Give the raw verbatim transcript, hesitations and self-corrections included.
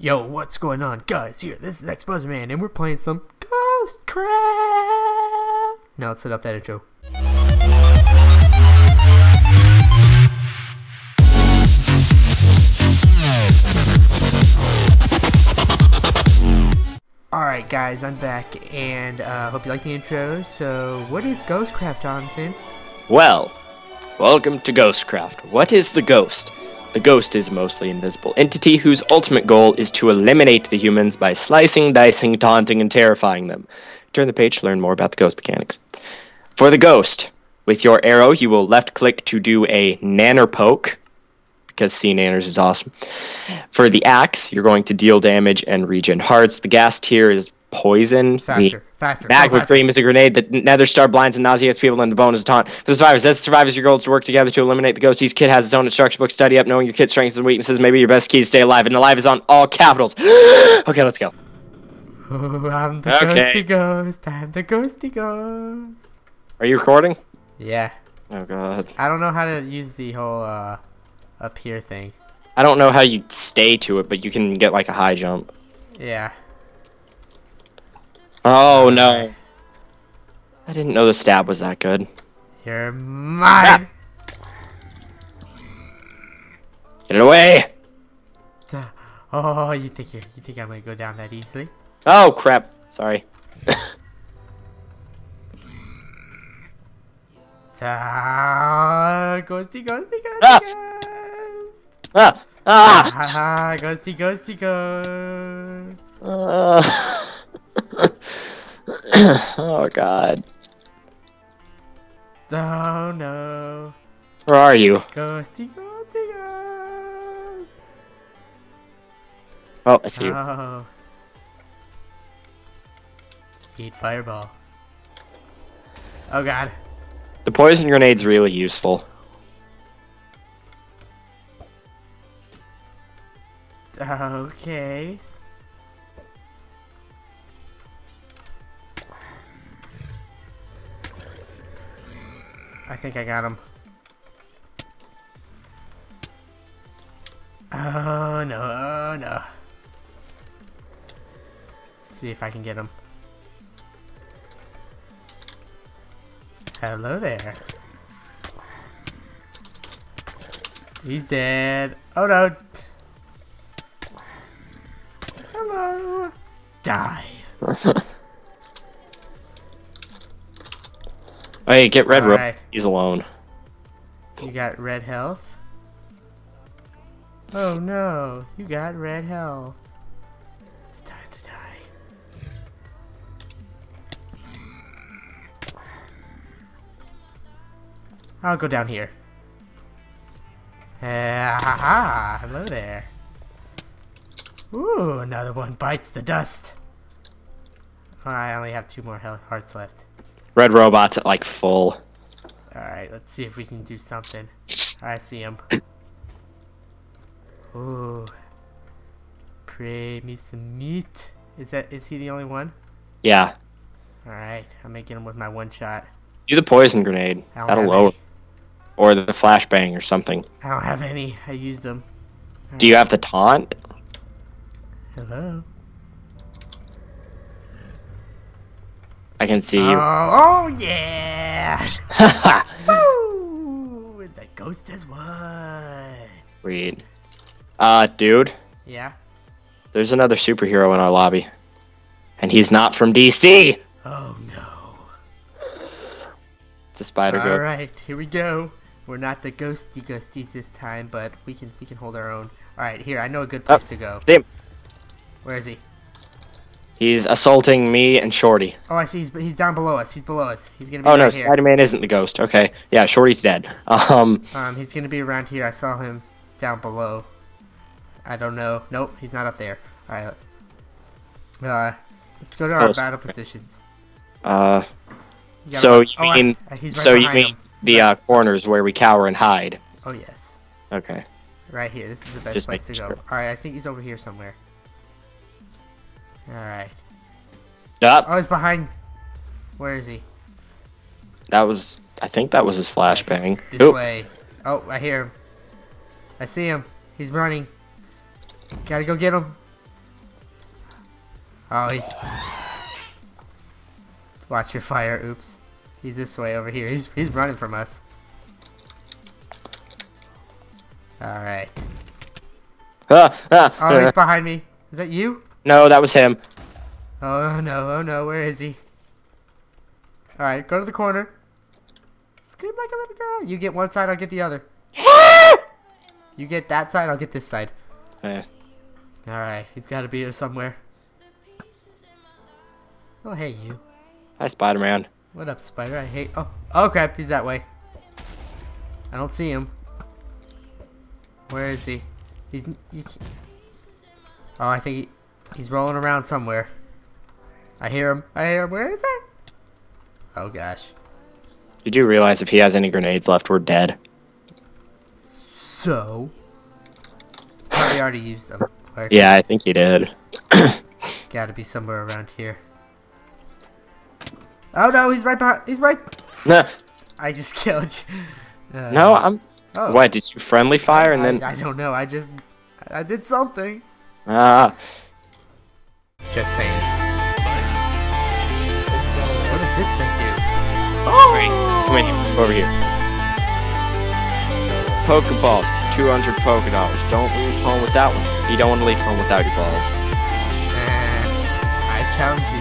Yo, what's going on, guys? Here, this is Exposed Man, and we're playing some Ghostcraft. Now let's set up that intro. Alright, guys, I'm back, and uh, hope you like the intro. So, what is Ghostcraft, Jonathan? Well, welcome to Ghostcraft. What is the ghost? The ghost is a mostly invisible entity whose ultimate goal is to eliminate the humans by slicing, dicing, taunting, and terrifying them. Turn the page to learn more about the ghost mechanics. For the ghost, with your arrow, you will left-click to do a nanner poke, because C nanners is awesome. For the axe, you're going to deal damage and regen hearts. The gas tier is poison. Faster, the faster. Magma faster. cream is a grenade. The nether star blinds and nauseates people, and the bone is a taunt. For the survivors, as the survivors, your goal is to work together to eliminate the ghost. Each kid has its own instruction book. Study up, knowing your kid's strengths and weaknesses. Maybe your best key to stay alive. And alive is on all capitals. Okay, let's go. Oh, I'm the Okay. ghosty ghost. I'm the ghosty ghost. Are you recording? Yeah. Oh, God. I don't know how to use the whole uh, up here thing. I don't know how you stay to it, but you can get, like, a high jump. Yeah. Oh, no. I didn't know the stab was that good. You're mine. Get it away! Oh, you think you you think I'm gonna go down that easily? Oh, crap. Sorry. Ah, ghosty, ghosty, ghosty, Ah. ghost. Ah! Ah! Ah, ghosty, ghosty, ghost. Uh, oh, God. Oh no, Where are you? ghosty, ghosty, ghost. Oh, I see you. Oh. Eat fireball. Oh God. The poison grenade's really useful. Okay. I think I got him. Oh no, oh no. Let's see if I can get him. Hello there. He's dead. Oh no. Hello. Die. Hey, get Red Rope. Alright. He's alone. You got red health? Oh no, you got red health. It's time to die. I'll go down here. Ah, ha, ha. Hello there. Ooh, another one bites the dust. Oh, I only have two more he hearts left. Red Robot's at like full. Alright, let's see if we can do something. I see him. Ooh. Pray me some meat. Is that is he the only one? Yeah. Alright, I'm making him with my one shot. Do the poison grenade. I don't That'll have lower. any. Or the flashbang or something. I don't have any. I used them. All Do you right. have the taunt? Hello? I can see Oh, you. oh yeah! Woo! The ghost has won. Sweet. Uh, dude. Yeah? There's another superhero in our lobby. And he's not from D C! Oh no. It's a spider ghost. Alright, here we go. We're not the ghosty ghosties this time, but we can we can hold our own. Alright, here, I know a good place Oh, to go. see him. Where is he? He's assaulting me and Shorty. Oh, I see. He's, he's down below us. He's below us. He's gonna be Oh right no, here. Spider-Man isn't the ghost. Okay. Yeah, Shorty's dead. Um, Um, he's gonna be around here. I saw him down below. I don't know. Nope, he's not up there. All right. Uh, let's go to our Oh, battle sorry. positions. uh, You gotta so run- you oh, I- mean, uh, he's right so you behind mean him. the uh, corners where we cower and hide. Oh yes, Okay. right here. This is the best Just place to making go. sure. All right, I think he's over here somewhere. All right. Up. Oh, he's behind. Where is he? That was, I think that was his flashbang. This Oop. way. Oh, I hear him. I see him. He's running. Gotta go get him. Oh, he's... Watch your fire, oops. He's this way over here. He's, he's running from us. Alright. Ah, ah, Oh, he's uh, behind me. Is that you? no, that was him. Oh no, oh no, where is he? Alright, go to the corner. Scream like a little girl. You get one side, I'll get the other. You get that side, I'll get this side. Eh. Alright, he's gotta be here somewhere. Oh, hey, you. Hi, Spider-Man. What up, Spider? I hate... Oh, oh crap, he's that way. I don't see him. Where is he? He's... You can't... Oh, I think he, he's rolling around somewhere. I hear him. I hear him. Where is he? Oh, gosh. Did you realize if he has any grenades left, we're dead? So? Probably already used them. Where Yeah, I think he did. He's gotta be somewhere around here. Oh no, he's right behind. He's right. Nah. I just killed you. Uh, No, I'm... Oh. What, did you friendly fire and I, then... I don't know. I just. I did something. Ah. Just saying. What does this thing do? Wait, come in here. Over here. Pokeballs. two hundred Poke Dollars. Don't leave home with that one. You don't want to leave home without your balls. Uh, I challenge